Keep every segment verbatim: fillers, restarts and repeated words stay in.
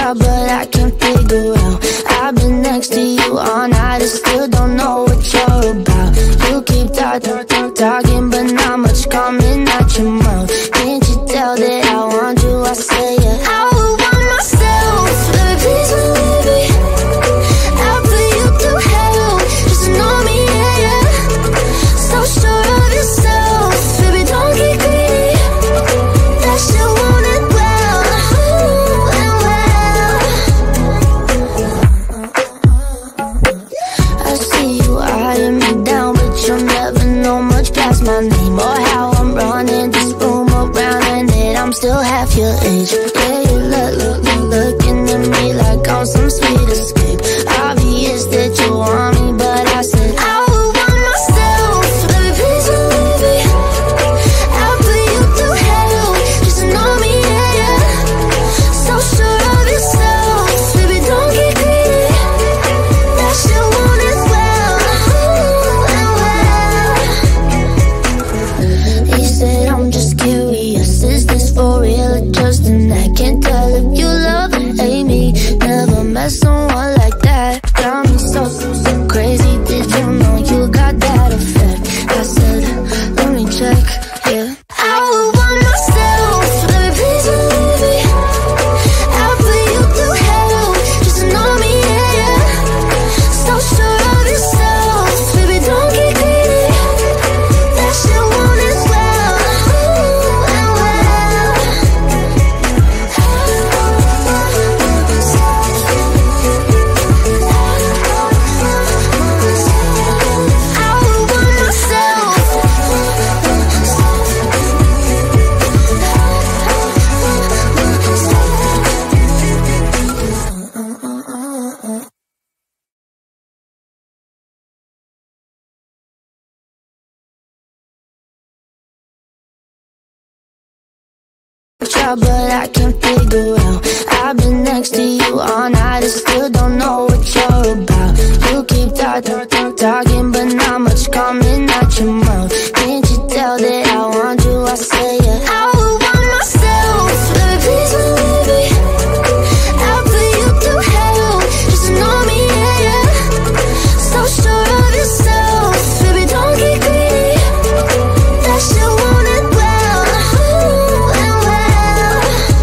try, but I can't figure out. I've been next to you all night and still don't know what you're about. You keep talk, talk, talk, talking, but not much coming out your mouth. Can't you tell that I want you? I say yeah. I would want myself, baby, please believe me. I'll put you through hell, just know me, yeah, yeah. So sure of yourself, baby, don't get greedy. That shit want it well, ooh, and well. I see you eyeing me down, but you'll never know much past my name or how I'm running this room around, and that I'm still half your age. Yeah, you look, look, look, looking at me like I'm some sweet escape. Obvious that you want me, but I said I would want myself, baby, please believe me. I'll put you through hell, just know me, yeah, yeah. So sure of yourself, baby, don't get greedy. That shit want it well, ooh, and well. He said I'm just curious, is this for real or just an act? Can't tell if you love or hate me. Never met someone like that. Got me so, so crazy. Did you know you got that effect? I said, let me check, yeah. I would want myself, baby, please believe me. I'll put you through hell, just know me, yeah, yeah. So sure of yourself, baby, don't get greedy. That shit want it well, ooh, and well. I would want myself. Try, but I can't figure out. I've been next to you all night and still don't know what you're about. You keep talk, talk, talk, talking, but not much coming out your mouth. Can't you tell that I want you? I say yeah. I would want myself, baby, please believe me. I'll put you through hell, just know me, yeah, yeah. So sure of yourself, baby, don't get greedy. That shit want it well, ooh, and well.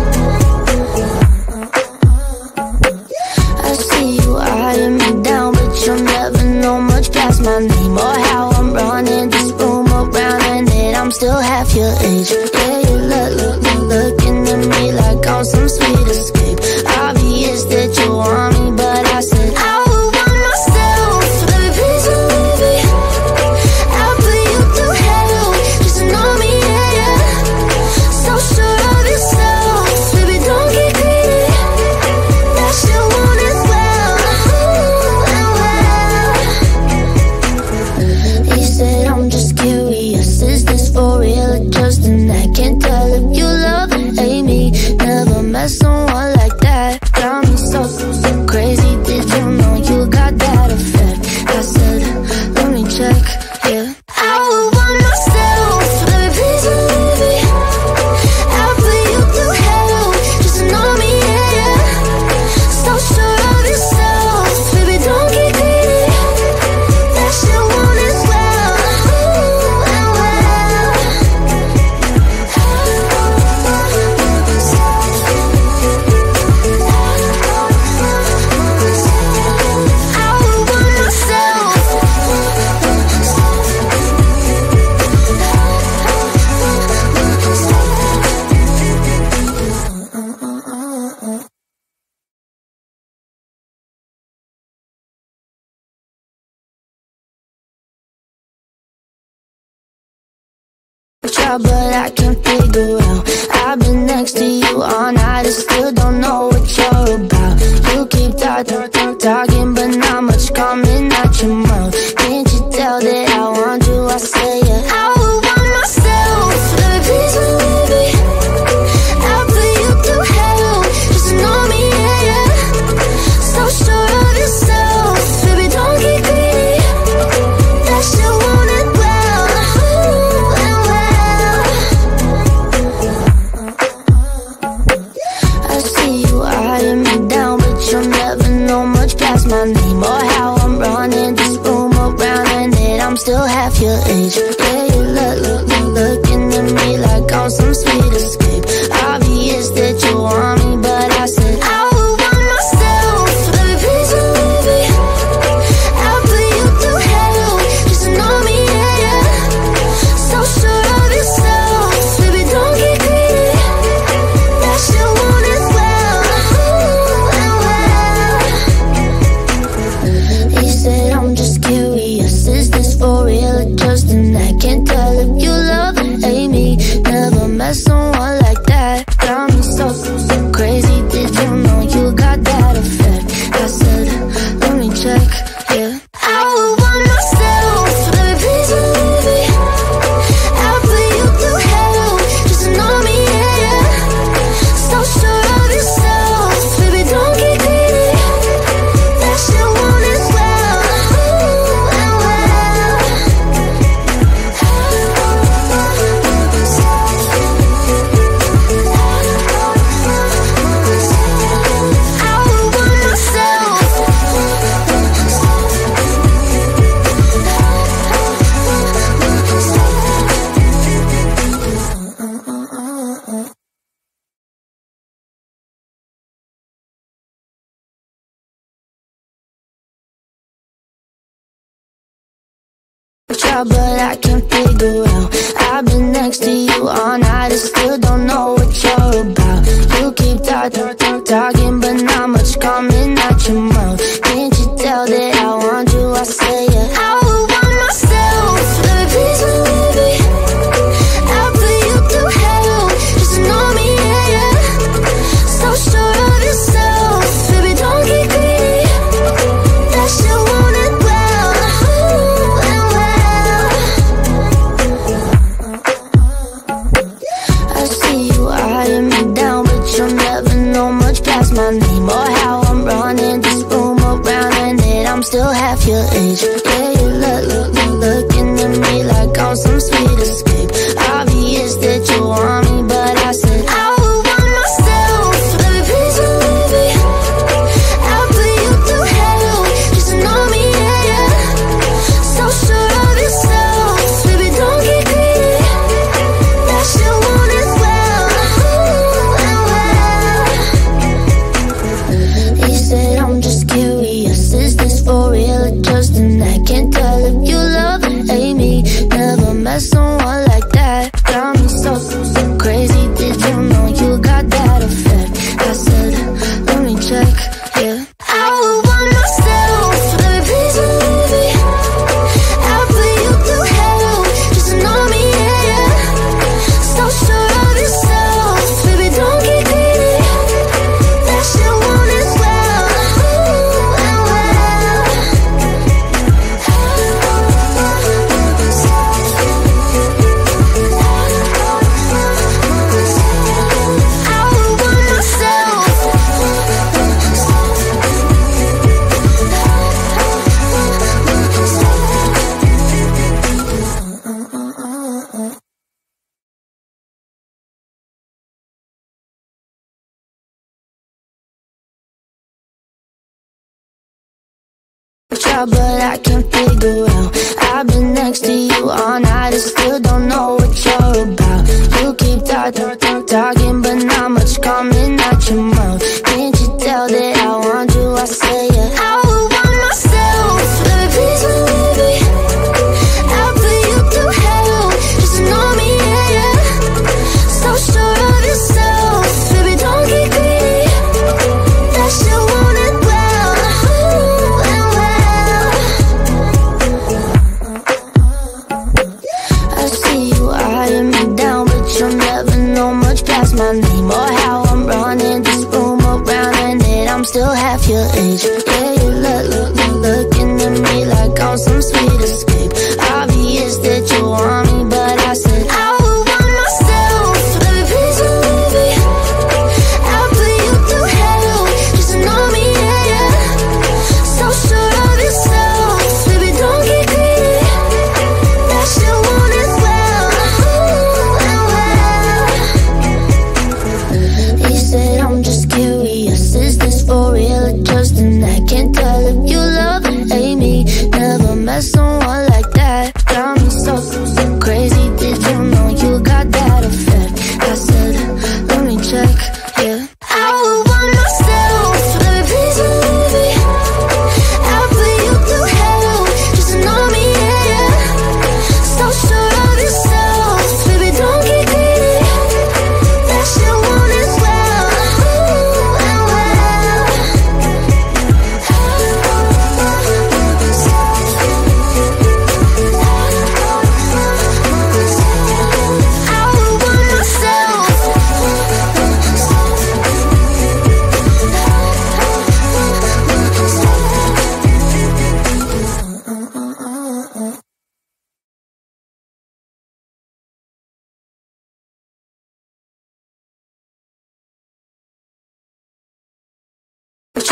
I see you eyeing me down, but you'll never know much past my name or how I'm running this room around, and that I'm still half your age. Yeah, you look, look, look, looking at me like I'm some sweet escape. Obvious that you want me, but I said I would want myself, baby, please believe me. I'll put you through hell, just know me, yeah, yeah. So sure of yourself, baby, don't get greedy. That shit want it well, ooh, and well. He said I'm just curious, is this for real or just an act? Can't tell if you love or hate me. Never met someone like that. Got me so, so crazy. Did you know you got that effect? I said, let me check, yeah. I would want myself, baby, please believe me. I'll put you through hell, just know me, yeah, yeah. So sure of yourself, baby, don't get greedy. That shit want it well, ooh, and well. I would want myself. Try, but I can't figure out. I've been next to you all night and still don't know what you're about. You keep talk, talk, talk, talking, but not much coming out your mouth. Can't you tell that I want you? I say yeah. I would want myself, baby, please believe me. I'll put you through hell, just know me, yeah, yeah. So sure of yourself, baby, don't get greedy. That shit want it well, ooh, and well. I see you eyeing me down. age. Yeah, you look, look, look, looking at me like I'm some sweet escape. Obvious that you want me, but I said I would want myself. Baby, please believe me, I'll put you through hell just to know me, yeah, yeah. So sure of yourself, baby, don't get greedy. That shit won't as well, ooh, and well. He said I'm just curious, is this for real or just an act? Can't tell if you love or hate me. Never met someone like that. Got me so, so crazy. Did you know you got that effect? I said, let me check, yeah. I would want myself, baby, please believe me. I'll put you through hell just to know me, yeah, yeah. So sure of yourself, baby, don't get greedy. That shit won't as well, ooh, and well. I would want myself. Try, but I can't figure out. I've been next to you all night, I still don't know what you're about. You keep talk, talk, talk, talking, but not much coming out your mouth. Can't you tell that I want you? I say yeah. I would want myself, baby, please believe me. I'll put you through hell just to know me, yeah, yeah. So sure of yourself, baby, don't get greedy. That shit won't end well, ooh, and well. I see you eyeing me down, but you'll never know much past my name or how I'm running this room around, and that I'm still half your age. Yeah, you look, look, look, looking at me like I'm some sweet escape. Obvious that you want me, but I said I would want myself. Baby, please believe me. I'll put you through hell just to know me, yeah, yeah. So sure of yourself, baby, don't get greedy. That shit won't as well, ooh, and well. He said I'm just curious, is this for real or just an act? Can't tell if you love or hate me. Never met someone like that. Got me so, so crazy. Did you know you got that effect? I said, let me check, yeah. I would want myself, baby, please believe me. I'll put you through hell just to know me, yeah, yeah. So sure of yourself, baby, don't get greedy. That shit won't as well, ooh, and well. I would want myself. Try, but I can't figure out. I've been next to you all night, I still don't know what you're about. You keep talk, talk, talk, talking, but not much coming out your mouth. Can't you tell that I want you? I say yeah. I would want myself, baby, please believe me. I'll put you through hell just to know me, yeah, yeah. So sure of yourself, baby, don't get greedy. That shit won't end well, ooh, and well. I see you eyeing me down, but you'll never know much past my name or how I'm running this room around, and that I'm still half your age. Yeah, you look, look, look, looking at me like I'm some sweet escape. Obvious that you want me, but I said I would want myself. Baby, please believe me. I'll put you through hell just to know me, yeah, yeah. So sure of yourself, baby, don't get greedy. That shit won't as well, ooh, and well. He said I'm just curious, is this for real or just an act? Can't tell if you love or hate me. Never met someone like that. Got me so,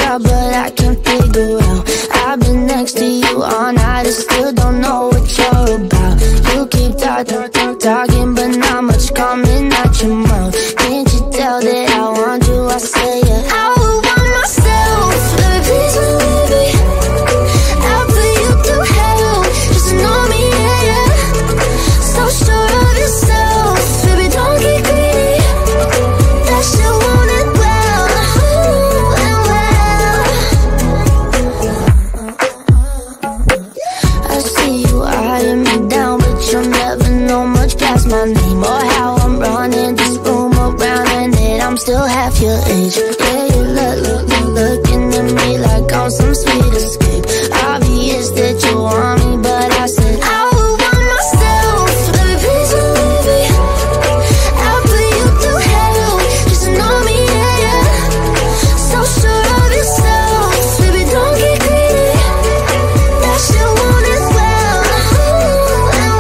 try, but I can't figure out. I've been next to you all night and still don't know what you're about. You keep talk, talk, talk, talking, but not much coming out your mouth. Can't you tell that I want you? I say yeah. I would want myself, baby, please believe me. I'll put you through hell, just know me, yeah, yeah. So sure of yourself, baby, don't get greedy. That shit want it well, ooh, and well. I see you eyeing me down, but you'll never know much past my name or how I'm running this room around, and that I'm still half your age. Yeah, you look, look, look, looking at me like I'm some sweet escape. Obvious that you want me, but I said I would want myself, baby, please believe me. I'll put you through hell, just know me, yeah, yeah. So sure of yourself, baby, don't get greedy. That shit want it well, ooh, and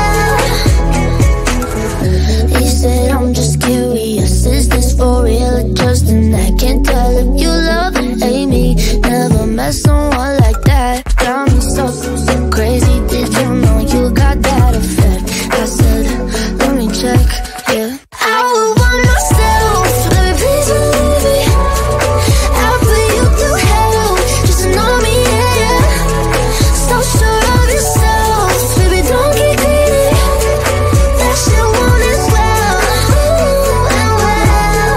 well. He said I'm just curious, is this for real or just an act? Can't tell if you love or hate me. Never met someone like that. Got me so, so crazy. Did you know you got that effect? I said, let me check, yeah. I would want myself, baby, please believe me. I'll put you through hell, just know me, yeah, yeah. So sure of yourself, baby, don't get greedy. That shit want it well, ooh, and well.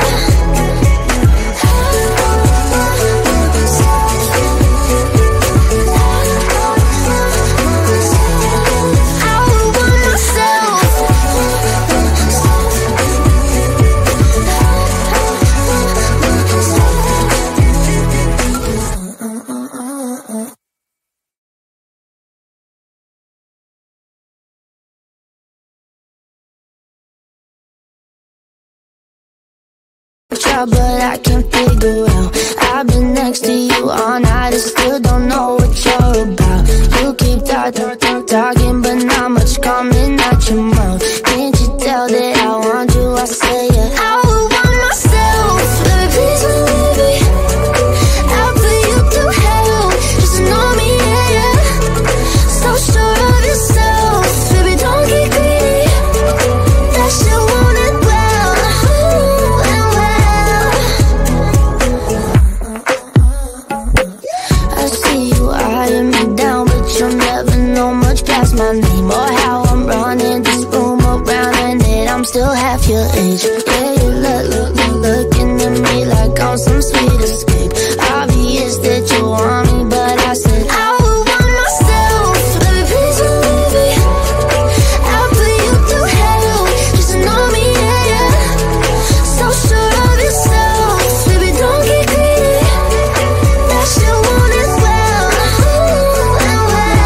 I would want myself. Try, but I can't figure out. I've been next to you all night and still don't know what you're about. You keep talk, talk, talk, talking, but not much coming out your mouth. Can't you tell that I want you? I say yeah. I would want myself, baby, please believe me. I'll put you through hell, just know me, yeah, yeah. So sure of yourself, baby, don't get greedy. That shit want it well, ooh, and well. I see you eyeing me down, but you'll never know much past my name or how I'm running this room around, and that I'm still half your age. Yeah, you look, look, look, looking at me like I'm some sweet escape. Obvious that you want me, but I said I would want myself, baby, please believe me. I'll put you through hell, just know me, yeah, yeah. So sure of yourself, baby, don't get greedy. That shit want it well, ooh, and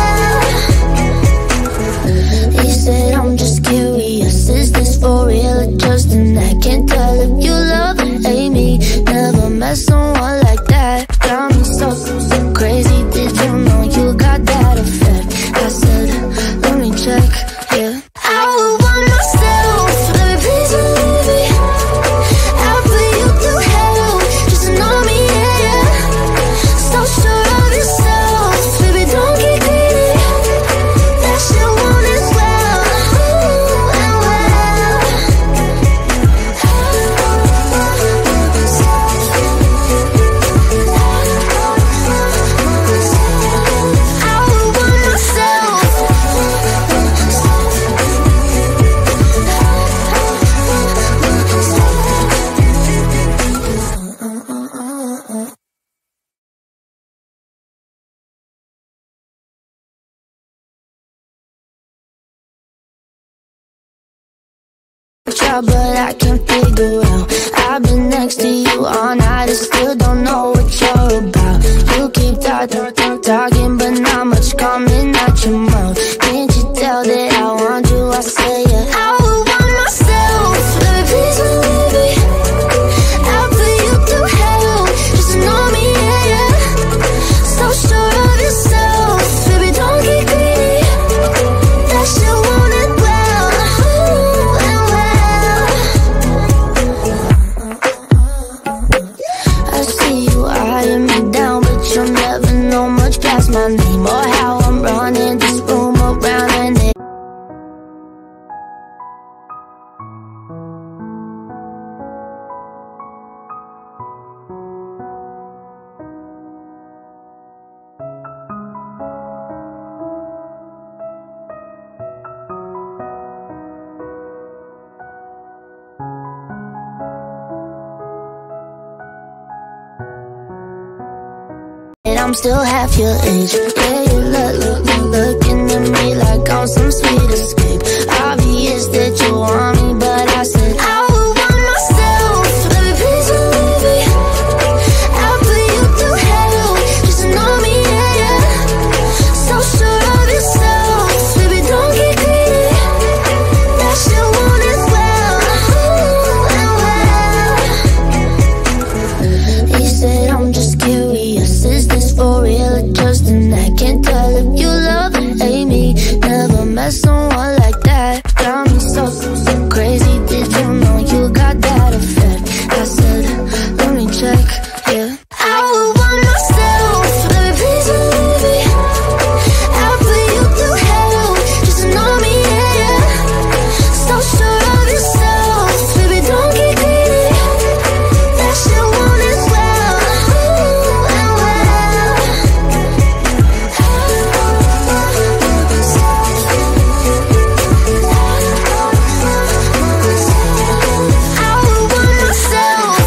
well. He said I'm just curious, is this for real or just an act? Can't tell if you love or hate me. Never met someone like that. Got me so, so crazy. Did you know you got that effect? I said, let me check, yeah. I would want myself, baby, please believe me. I'll put you through hell, just know me, yeah, yeah. So sure of yourself, baby, don't get greedy. That shit want it well, ooh, and well. I would want myself. Try, but I can't figure out. I've been next to you all night and still don't know what you're about. You keep talk, talk, talk, talking, but not much coming out your mouth. Can't you tell that I want you? I say yeah. I would want myself, baby, please believe me. I'll put you through hell, just know me, yeah, yeah. So sure of yourself, baby, don't get greedy. That shit want it well, ooh, and well. I see you my name or how I'm running this room around and it. I'm still half your age. Yeah, you look, look, look, looking at me like I'm some sweet escape. Obvious that you want me, but I said I would want myself. Baby, please believe me. I'll put you through hell just to know me, yeah, yeah. So sure of yourself, baby, don't get greedy. That shit won't as well, ooh, and well. He said I'm just curious, is this for real or just an act? Can't tell if you love or hate me. Never met someone like that. Got me so, so crazy. Did you know you got that effect? I said, let me check, yeah. I would want myself, baby, please believe me. I'll put you through hell just to know me, yeah, yeah. So sure of yourself, baby, don't get greedy. That shit won't as well, ooh, and well. I would want myself.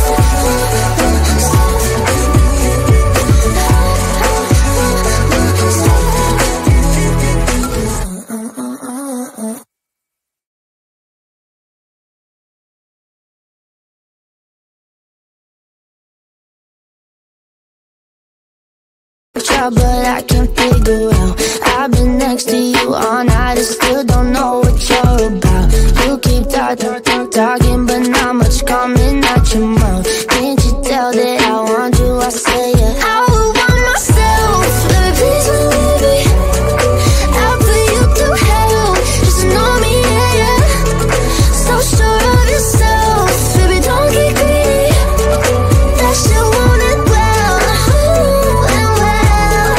Try, but I can't figure out. I've been next to you all night and still don't know what you're about. You keep talk, talk, talk, talking, but not much coming out your mouth. Can't you tell that I want you? I say yeah. I would want myself, baby, please believe me. I'll put you through hell just to know me, yeah, yeah. So sure of yourself, baby, don't get greedy. That shit won't end well, ooh, and well.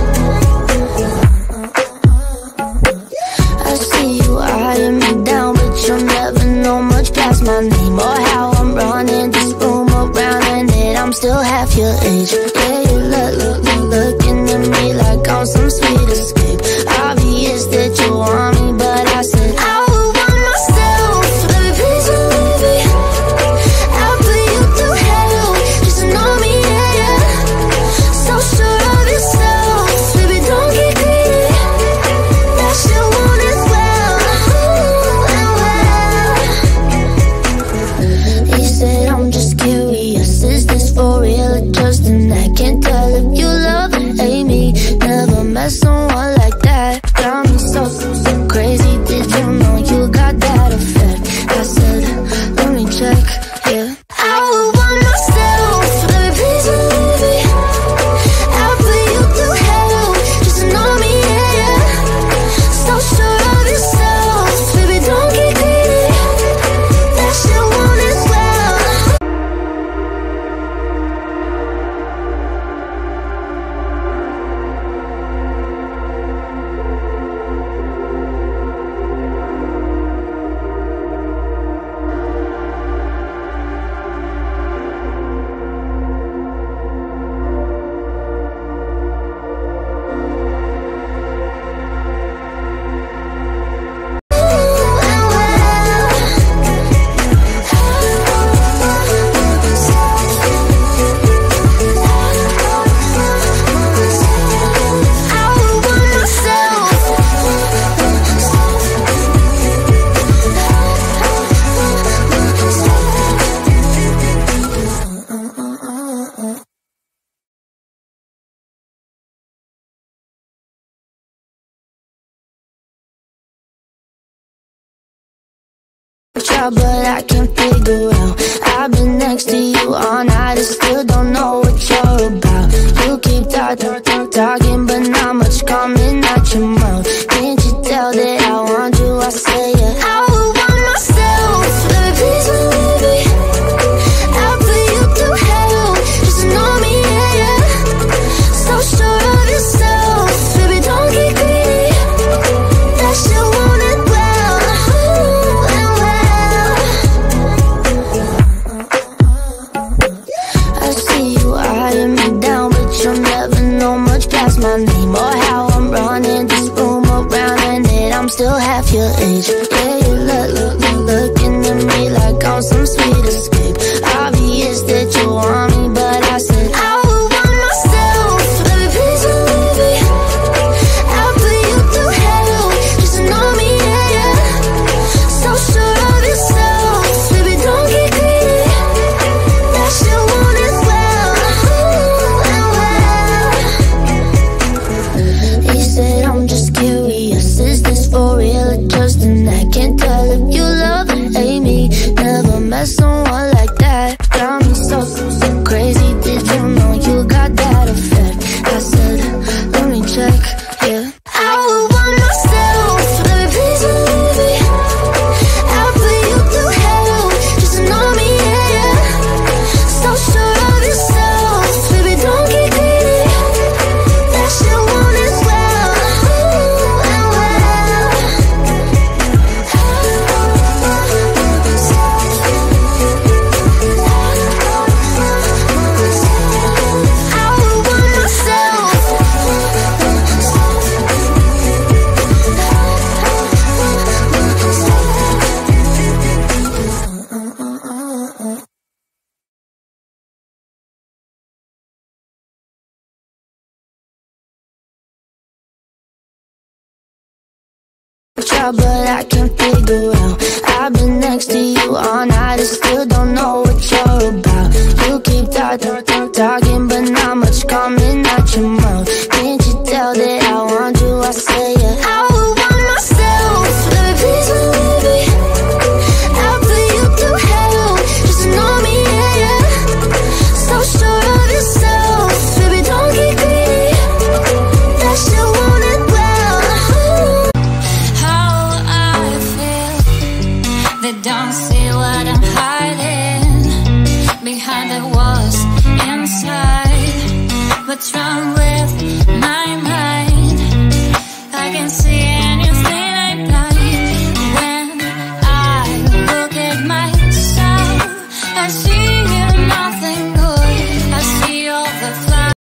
I see you eyeing me down, but you'll never know much past my name or how I'm running this room around and it. I'm still half your age. Yeah, you look, look, look, looking at me like I'm some sweet escape. Obvious that you want me, but I said I would want myself. Baby, please believe me. I'll put you through hell just to know me, yeah, yeah. So sure of yourself, baby, don't get greedy. That shit won't as well, ooh, and well. He said I'm just curious, is this for real or just an act? Can't tell if you love or hate me. Never met someone like that. Got me so, so crazy. Did you know you got that effect? I said, let me check, yeah. I would want myself, baby, please believe me. I'll put you through hell just to know me, yeah, yeah. So sure of yourself, baby, don't get greedy. That shit won't as well. Try, but I can't figure out. I've been next to you all night and still don't know what you're about. You keep talk, talk, talk, talking, but not much coming out your mouth. Can't you tell that I want you? I say yeah. I would want myself, baby, please believe me. I'll put you through hell just to know me, yeah, yeah. So sure of yourself, eyeing me down, but you'll never know much past my name or how I'm running this room around, and that I'm still half your age. Yeah, you look, look, look, looking at me like I'm some sweet escape. Obvious that you want me, but I said I would want myself. Baby, please believe me, I'll put you through hell just to know me, yeah, yeah. So sure of yourself, baby, don't get greedy. That you want as well, ooh, and well. He said I'm just curious, is this for real or just an act? Can't tell if you love or hate me. Never met someone like that. Got me so, so crazy. Did you know you got that effect? I said, let me check, yeah. I would want myself, baby, please believe me. I'll put you through hell just to know me, yeah, yeah. So sure of yourself, baby, don't get greedy. That shit want as well, ooh, and well. I would want myself. Try, but I can't figure out. I've been next to you all night and still don't know what you're about. You keep talk, talk, talk, talking, but not much coming out your mouth. Can't you tell that I want you? I say yeah. I would want myself, baby, please believe me. I'll put you through hell just to know me, yeah, yeah. So sure of yourself, baby, don't get greedy. That shit want it well, ooh. How I feel, they don't see what I'm hiding behind the walls inside. What's wrong with my mind? I can see anything I like. When I look at myself, I see nothing good. I see all the flaws.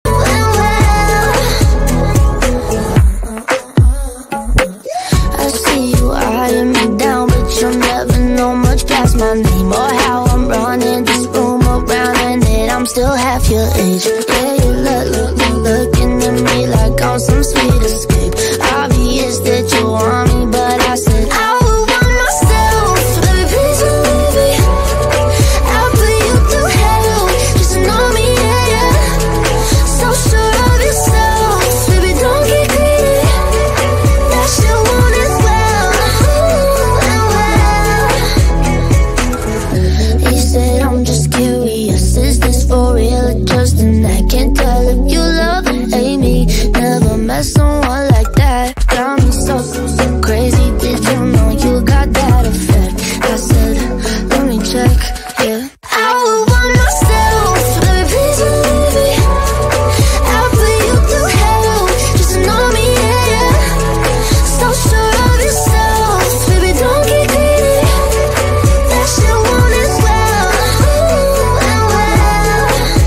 I see you eyeing me down, but you'll never know much past my name or how I'm running this room around, and that I'm still half your age. Yeah, you look, look, look, looking at me like I'm some sweet escape. Obvious that you want me, but I said I would want myself. Baby, please believe me. I'll put you through hell just to know me, yeah, yeah. So sure of yourself, baby, don't get greedy. That shit want as well, ooh, and well. He said I'm just curious, is this for real or just an act? Can't tell if you love or hate me. Never met someone like that. Got me so, so crazy. Did you know you got that effect? I said, let me check, yeah. I would want myself, baby, please believe me. I'll put you through hell just to know me, yeah, yeah. So sure of yourself, baby, don't get greedy. That shit want as well, ooh, and well.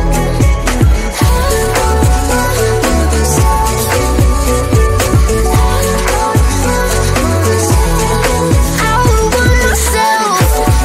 I would want myself.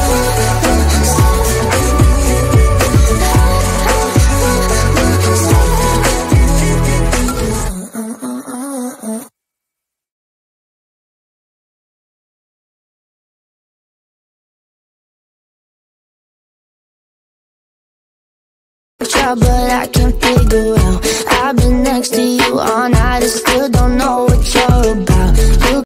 Try, but I can't figure out. I've been next to you all night and still don't know what you're about. You